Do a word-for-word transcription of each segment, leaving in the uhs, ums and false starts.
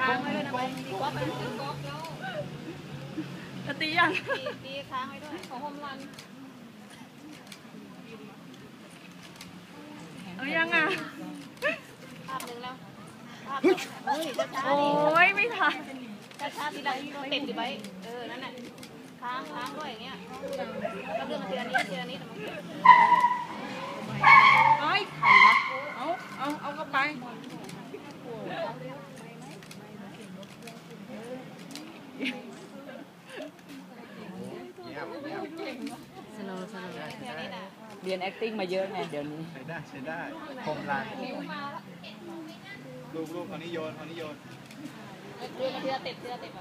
ค้างไว้ด้วยนะไปก๊อปไปก๊อปแล้วตียังตีตีค้างไว้ด้วยของโฮมรันเอายังอ่ะภาพหนึ่งแล้วภาพเฮ้ยช้าๆดิโอ้ยไม่ทันช้าๆทีละติดดิไว้เออนั่นแหละค้างค้างด้วยอย่างเงี้ยก็เรื่องทีละนิดทีละนิดมันเฮ้ยใครวะเอาเอาเอาเข้าไปสนุกสนุกเรียน acting มาเยอะไงเดี๋ยวนี้ใช้ได้ใช้ได้คมลายลูกลูกคนนี้โยนคนนี้โยนเรือเรือติดเรือติด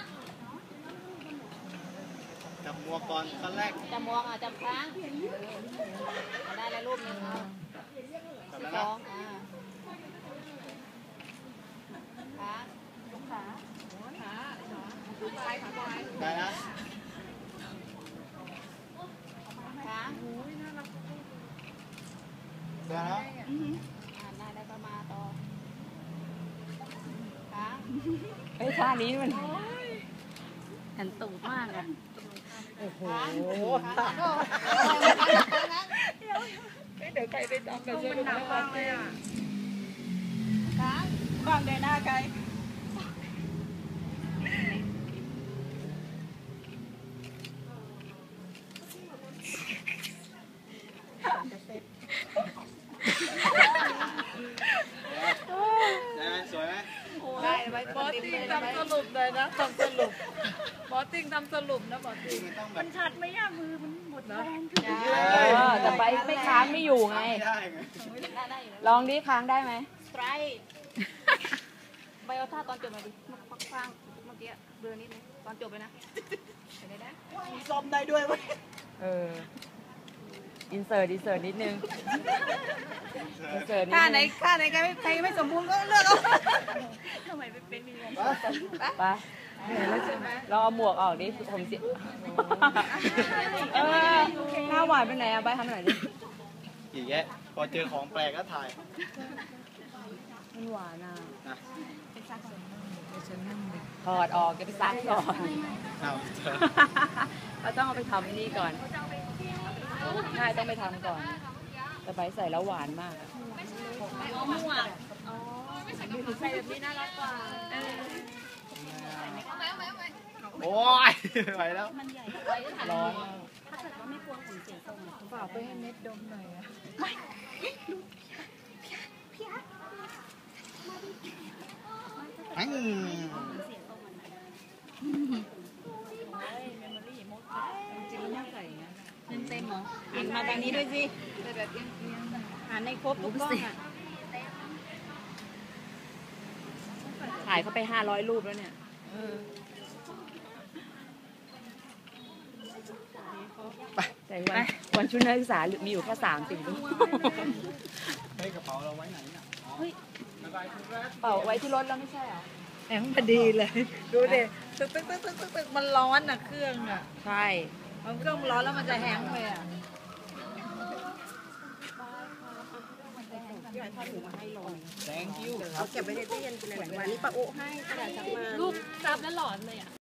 จับมัวก่อนตอนแรกจับมัวอ่ะจับค้างได้แล้วรูปนึงเอาสองอ่าขาขาขาขาขาได้นะขาได้แล้วอ่านได้แล้วก็มาต่อขาไอ้ท่านี้มันหันตูดมากอ่ะโอ้โหเดี๋ยวใครไปตามกันมันหนักมากเลยอ่ะขาฟังเดินหน้าใครได้ไหมสวยไหมได้ไว้บอสติ้งทำสรุปเลยนะทำสรุปบอสติ้งทำสรุปนะบอสติ้งมันชัดไหมอ่ะมือมันหมดแรงถึงแต่ไปไม่ค้างไม่อยู่ไงลองดิค้างได้ไหมสไตร์ไปเอาท่าตอนจบมาดิฟังฟังเมื่อกี้เบลอนิดนึงตอนจบเลยนะเห็นได้มีซ้อมได้ด้วยเว้ยเอออินเสิร์ตอินเสิร์ตนิดนึงค่าไหนค่าไหนใครไม่ใครไม่สมบูรณ์ก็เลือกเอาทำไมไม่เป็นมีเงินไปเราเอาหมวกออกดิผมเสียเออหน้าหวานไปไหนอะไปทำไหนดิอีกแยะพอเจอของแปลกก็ถ่ายมันหวานอ่ะถอดออกจะไปซักก่อนเราต้องเอาไปทำนี่ก่อนใช่ต้องไปทำก่อนแต่ใบใส่แล้วหวานมากเอาหมวกอ๋อใส่แบบนี้น่ารักกว่าโอ้ยไปแล้วมันใหญ่ร้อนถ้าเกิดว่าไม่กลัวผมเสียทรงฝากไปให้เน็ตดมหน่อยอะไม่พี่อาร์อังจริงมันยังใส่เต็มเต็มเหรออ่านมาแบบนี้ด้วยสิแบบอ่านในครบทุกกล้องอ่ะถ่ายเข้าไปห้าร้อยรูปแล้วเนี่ยแต่วันวันชุดนักศึกษามีอยู่แค่สามสิ่งรูปเฮ้ยกระเป๋าเราไว้ไหนเนี่ยเฮ้ยเป๋าไว้ที่รถแล้วไม่ใช่เหรอแหมพอดีเลยดูดิตึกตึกตึกตึกตึกมันร้อนอ่ะเครื่องอ่ะใช่มันเครื่องร้อนแล้วมันจะแห้งเลยอ่ะพี่ไอ้ทอดหมูมาให้ลอย thank you เขาเก็บไว้ในตู้เย็นเป็นหลายวันนี้ป้าโอ้ให้กระดาษซับมาลูกซับแล้วหลอนเลยอ่ะ